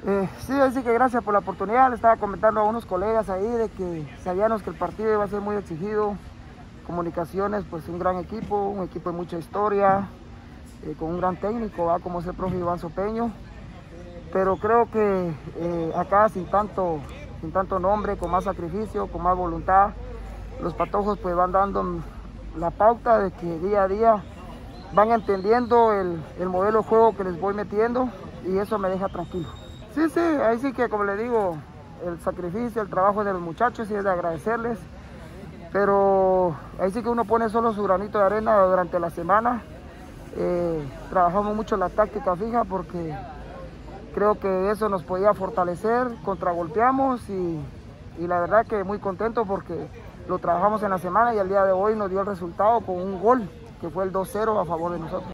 Sí, así que gracias por la oportunidad. Le estaba comentando a unos colegas ahí de que sabíamos que el partido iba a ser muy exigido. Comunicaciones, pues un gran equipo, un equipo de mucha historia, con un gran técnico, como es el profe Iván Sopeño. Pero creo que acá sin tanto nombre, con más sacrificio, con más voluntad, los patojos pues van dando la pauta de que día a día van entendiendo el modelo de juego que les voy metiendo y eso me deja tranquilo. Sí, ahí sí que, como le digo, el sacrificio, el trabajo de los muchachos y es de agradecerles, pero ahí sí que uno pone solo su granito de arena durante la semana. Trabajamos mucho la táctica fija porque creo que eso nos podía fortalecer, contragolpeamos y la verdad que muy contento porque lo trabajamos en la semana y al día de hoy nos dio el resultado con un gol que fue el 2-0 a favor de nosotros.